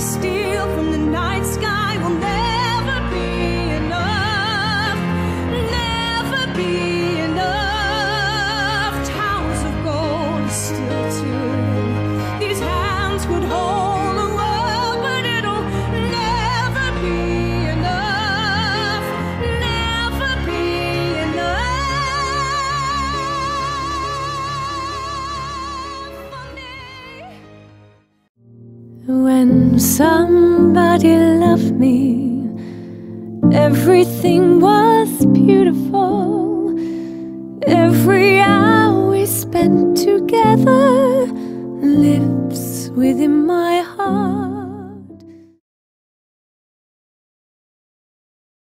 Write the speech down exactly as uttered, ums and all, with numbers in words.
steal from the night sky will never be enough, never be enough. Towers of gold are still too little. These hands could hold a world, but it'll never be enough, never be enough for me. When somebody loved me, everything was beautiful. Every hour we spent together lives within my heart.